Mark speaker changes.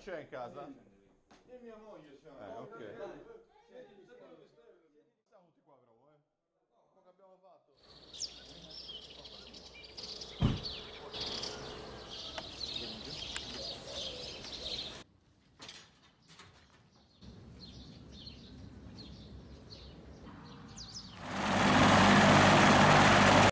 Speaker 1: c'è in casa?
Speaker 2: Io e mia moglie siamo.
Speaker 1: Ok.
Speaker 2: Siamo tutti qua però, eh. No, quello che abbiamo fatto.